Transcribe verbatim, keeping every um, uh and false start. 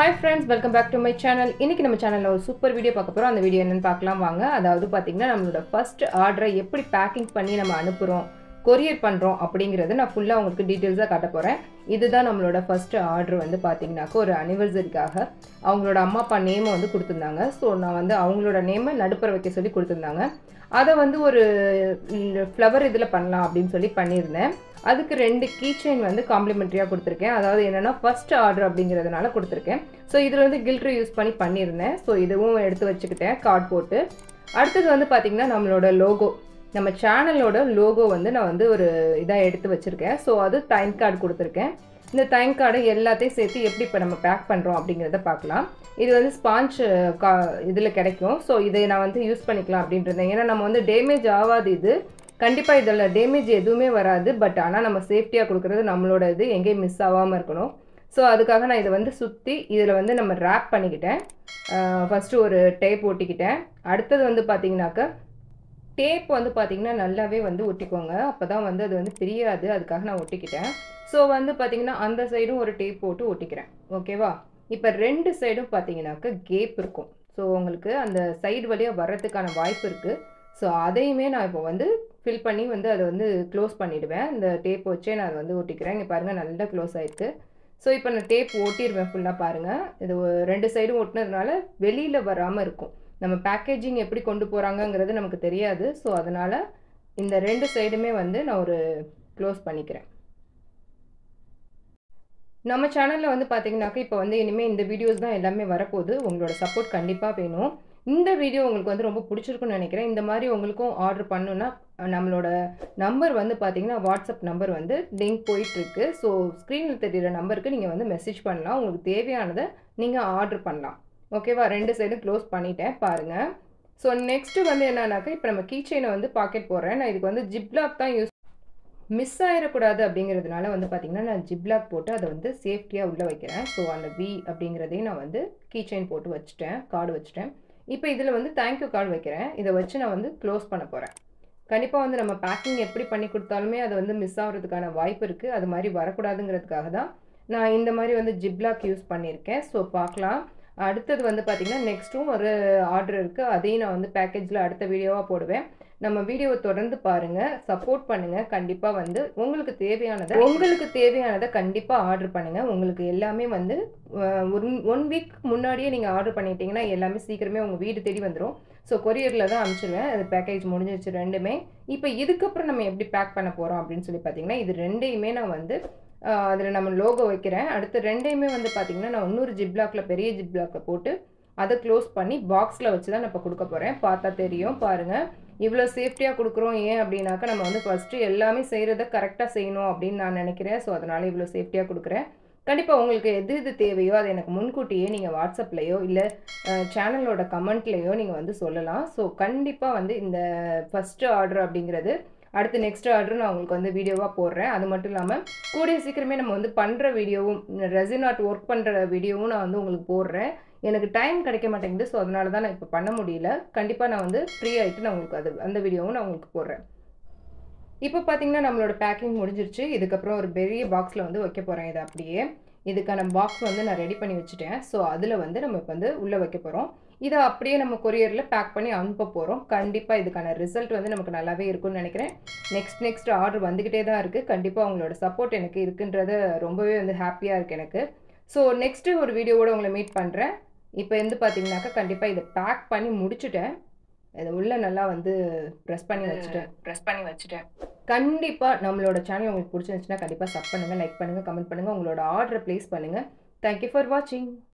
Hi friends, welcome back to my channel. இன்னைக்கு நம்ம சேனல்ல ஒரு சூப்பர் வீடியோ பார்க்க போறோம். அந்த வீடியோ என்னன்னு பார்க்கலாம் வாங்க. அதாவது பாத்தீங்கன்னா நம்மளோட ஃபர்ஸ்ட் ஆர்டரை எப்படி பேக்கிங் பண்ணி நம்ம அனுப்புறோம், கொரியர் பண்றோம் அப்படிங்கறது நான் ஃபுல்லா உங்களுக்கு டீடைல்ஸா காட்ட போறேன். இதுதான் நம்மளோட ஃபர்ஸ்ட் ஆர்டர் வந்து பாத்தீங்கன்னாக்க ஒரு அனிவர்சரிக்காக அவங்களோட அம்மா அப்பா நேம் வந்து கொடுத்திருந்தாங்க. சோ நான் வந்து அவங்களோட நேமை நடுப்புற வைக்க சொல்லி கொடுத்திருந்தாங்க. அத வந்து ஒரு ஃப்ளவர் இதுல பண்ணலாம் அப்படினு சொல்லி பண்ணிருந்தேன். அதுக்கு ரெண்டு கீ செயின் வந்து காம்ப்ளிமெண்டரியா கொடுத்திருக்கேன். அதாவது என்னன்னா ஃபர்ஸ்ட் ஆர்டர் அப்படிங்கிறதுனால கொடுத்திருக்கேன். சோ இதுல வந்து கில்டர் யூஸ் பண்ணி பண்ணிருந்தேன். சோ இதுவும் எடுத்து வச்சுக்கிட்டேன் கார்ட் போட்டு. அடுத்து வந்து பாத்தீங்கன்னா நம்மளோட லோகோ, நம்ம சேனலோட லோகோ வந்து நான் வந்து ஒரு இதா எடுத்து வச்சிருக்கேன். சோ அது டைம் கார்டு கொடுத்திருக்கேன். இந்த டைம் கார்டை எல்லாத்தையும் சேர்த்து எப்படி இப்ப நம்ம பேக் பண்றோம் அப்படிங்கறத பார்க்கலாம். இது வந்து ஸ்பாஞ்ச் இதுல கிடைக்கும். சோ இதை நான் வந்து யூஸ் பண்ணிக்கலாம் அப்படின்றேன். ஏன்னா நம்ம வந்து டேமேஜ் ஆகாது இது. கண்டிப்பா இதல டேமேஜ் எதுவுமே வராது. பட் ஆனா நம்ம சேஃப்டியா கொடுக்கிறது நம்மளோட இது எங்கேயும் மிஸ் ஆகாம இருக்கணும். சோ அதுக்காக நான் இதை வந்து சுத்தி இதுல வந்து நம்ம ராப் பண்ணிக்கிட்டேன். ஃபர்ஸ்ட் ஒரு டேப் ஒட்டிக்கிட்டேன். அடுத்தது வந்து பாத்தீங்கன்னாக்க டேப் வந்து பாத்தீங்கன்னா நல்லாவே வந்து ஒட்டிக்கோங்க. அப்பதான் வந்து அது வந்து பிரியாது. அதுக்காக நான் ஒட்டிக்கிட்டேன். சோ வந்து பாத்தீங்கன்னா அந்த சைடும் ஒரு டேப் போட்டு ஒட்டிக்கிறேன். ஓகேவா? இப்ப ரெண்டு சைடும் பாத்தீங்கன்னாக்க கேப் இருக்கும். சோ உங்களுக்கு அந்த சைடு வழியா வர்றதுக்கான வாய்ப்பு இருக்கு. சோ அதையுமே நான் இப்போ வந்து ஃபில் பண்ணி வந்து அதை வந்து க்ளோஸ் பண்ணிடுவேன். இந்த டேப் வச்சே நான் அதை வந்து ஒட்டிக்கிறேன். இங்கே பாருங்க நல்லா க்ளோஸ் ஆயிருக்கு. ஸோ இப்போ நான் டேப் ஒட்டிடுவேன் ஃபுல்லாக பாருங்க. இது ரெண்டு சைடும் ஒட்டினதுனால வெளியில் வராமல் இருக்கும். நம்ம பேக்கேஜிங் எப்படி கொண்டு போகிறாங்கங்கிறது நமக்கு தெரியாது. ஸோ அதனால இந்த ரெண்டு சைடுமே வந்து நான் ஒரு க்ளோஸ் பண்ணிக்கிறேன். நம்ம சேனலில் வந்து பார்த்தீங்கன்னாக்க இப்போ வந்து இனிமேல் இந்த வீடியோஸ் தான் எல்லாமே வரப்போகுது. உங்களோட சப்போர்ட் கண்டிப்பாக வேணும். இந்த வீடியோ உங்களுக்கு வந்து ரொம்ப பிடிச்சிருக்குன்னு நினைக்கிறேன். இந்த மாதிரி உங்களுக்கும் ஆர்டர் பண்ணணும்னா நம்மளோட நம்பர் வந்து பார்த்தீங்கன்னா வாட்ஸ்அப் நம்பர் வந்து லிங்க் போயிட்டுருக்கு. ஸோ ஸ்க்ரீனில் தெரிகிற நம்பருக்கு நீங்கள் வந்து மெசேஜ் பண்ணலாம். உங்களுக்கு தேவையானதை நீங்கள் ஆர்டர் பண்ணலாம். ஓகேவா? ரெண்டு சைடும் க்ளோஸ் பண்ணிட்டேன் பாருங்கள். ஸோ நெக்ஸ்ட்டு வந்து என்னன்னாக்கா இப்போ நம்ம கீ செயினை வந்து பாக்கெட் போடுறேன். நான் இதுக்கு வந்து ஜிப்லாக் தான் யூஸ் மிஸ் ஆயிடக்கூடாது அப்படிங்கிறதுனால வந்து பார்த்தீங்கன்னா நான் ஜிப்லாக் போட்டு அதை வந்து சேஃப்டியாக உள்ளே வைக்கிறேன். ஸோ அந்த வி அப்படிங்கிறதையும் நான் வந்து கீ செயின் போட்டு வச்சுட்டேன், கார்டு வச்சுட்டேன். இப்போ இதில் வந்து தேங்க்யூ கார்டு வைக்கிறேன். இதை வச்சு நான் வந்து க்ளோஸ் பண்ண போகிறேன். கண்டிப்பாக வந்து நம்ம பேக்கிங் எப்படி பண்ணி கொடுத்தாலுமே அது வந்து மிஸ் ஆகிறதுக்கான வாய்ப்பு இருக்குது. அது மாதிரி வரக்கூடாதுங்கிறதுக்காக தான் நான் இந்த மாதிரி வந்து ஜிப்லாக் யூஸ் பண்ணியிருக்கேன். ஸோ பார்க்கலாம். அடுத்தது வந்து பார்த்திங்கன்னா நெக்ஸ்ட்டும் ஒரு ஆர்டர் இருக்குது. அதையும் நான் வந்து பேக்கேஜில் அடுத்த வீடியோவாக போடுவேன். நம்ம வீடியோவை தொடர்ந்து பாருங்கள், சப்போர்ட் பண்ணுங்கள். கண்டிப்பாக வந்து உங்களுக்கு தேவையானதை உங்களுக்கு தேவையானதை கண்டிப்பாக ஆர்டர் பண்ணுங்கள். உங்களுக்கு எல்லாமே வந்து ஒன் ஒன் வீக் முன்னாடியே நீங்கள் ஆர்டர் பண்ணிட்டீங்கன்னா எல்லாமே சீக்கிரமே உங்கள் வீடு தேடி வந்துடும். ஸோ கொரியரில் தான் அனுப்பிச்சிடுவேன். அது பேக்கேஜ் முடிஞ்சிருச்சு ரெண்டுமே. இப்போ இதுக்கப்புறம் நம்ம எப்படி பேக் பண்ண போகிறோம் அப்படின்னு சொல்லி பார்த்தீங்கன்னா இது ரெண்டையுமே நான் வந்து அதில் நம்ம லோகோ வைக்கிறேன். அடுத்து ரெண்டையுமே வந்து பார்த்தீங்கன்னா நான் இன்னொரு ஜிப்லாக்கில் பெரிய ஜிப்லாக்கில் போட்டு அதை க்ளோஸ் பண்ணி பாக்ஸில் வச்சு தான் நான் இப்போ கொடுக்க போகிறேன். பார்த்தா தெரியும் பாருங்கள். இவ்வளோ சேஃப்டியாக கொடுக்குறோம். ஏன் அப்படின்னாக்கா நம்ம வந்து ஃபஸ்ட்டு எல்லாமே செய்கிறத கரெக்டாக செய்யணும் அப்படின்னு நான் நினைக்கிறேன். ஸோ அதனால் இவ்வளோ சேஃப்டியாக கொடுக்குறேன். கண்டிப்பாக உங்களுக்கு எது எது தேவையோ அதை எனக்கு முன்கூட்டியே நீங்கள் வாட்ஸ்அப்லேயோ இல்லை சேனலோட கமெண்ட்லேயோ நீங்கள் வந்து சொல்லலாம். ஸோ கண்டிப்பாக வந்து இந்த ஃபஸ்ட்டு ஆர்டர் அப்படிங்கிறது அடுத்து நெக்ஸ்ட் ஆர்டர் நான் உங்களுக்கு வந்து வீடியோவாக போடுறேன். அது மட்டும் இல்லாமல் கூடிய சீக்கிரமே நம்ம வந்து பண்ணுற வீடியோவும் ரெசின் ஆர்ட் ஒர்க் பண்ணுற வீடியோவும் நான் வந்து உங்களுக்கு போடுறேன். எனக்கு டைம் கிடைக்க மாட்டேங்குது. ஸோ அதனால தான் நான் இப்போ பண்ண முடியல. கண்டிப்பாக நான் வந்து ஃப்ரீ ஆகிட்டு நான் உங்களுக்கு அது அந்த வீடியோவும் நான் உங்களுக்கு போடுறேன். இப்போ பார்த்தீங்கன்னா நம்மளோட பேக்கிங் முடிஞ்சிருச்சு. இதுக்கப்புறம் ஒரு பெரிய பாக்ஸில் வந்து வைக்க போகிறேன். இதை அப்படியே இதுக்கான பாக்ஸ் வந்து நான் ரெடி பண்ணி வச்சுட்டேன். ஸோ அதில் வந்து நம்ம இப்போ வந்து உள்ளே வைக்க போகிறோம். இதை அப்படியே நம்ம கொரியரில் பேக் பண்ணி அனுப்ப போகிறோம். கண்டிப்பாக இதுக்கான ரிசல்ட் வந்து நமக்கு நல்லாவே இருக்கும்னு நினைக்கிறேன். நெக்ஸ்ட் நெக்ஸ்ட் ஆர்டர் வந்துக்கிட்டே தான் இருக்குது. கண்டிப்பாக உங்களோட சப்போர்ட் எனக்கு இருக்குன்றது ரொம்பவே வந்து ஹாப்பியாக இருக்குது எனக்கு. ஸோ நெக்ஸ்ட்டு ஒரு வீடியோவோட உங்களை மீட் பண்ணுறேன். இப்போ வந்து பார்த்தீங்கன்னாக்கா கண்டிப்பாக இதை பேக் பண்ணி முடிச்சுட்டேன். இதை உள்ளே நல்லா வந்து ப்ரெஸ் பண்ணி வச்சுட்டேன் ப்ரெஸ் பண்ணி வச்சுட்டேன் கண்டிப்பாக நம்மளோட சேனல் உங்களுக்கு பிடிச்சிருந்துச்சுன்னா கண்டிப்பாக சப் பண்ணுங்கள், லைக் பண்ணுங்கள், கமெண்ட் பண்ணுங்கள், உங்களோட ஆர்டரை ப்ளேஸ் பண்ணுங்கள். தேங்க்யூ ஃபார் வாட்சிங்.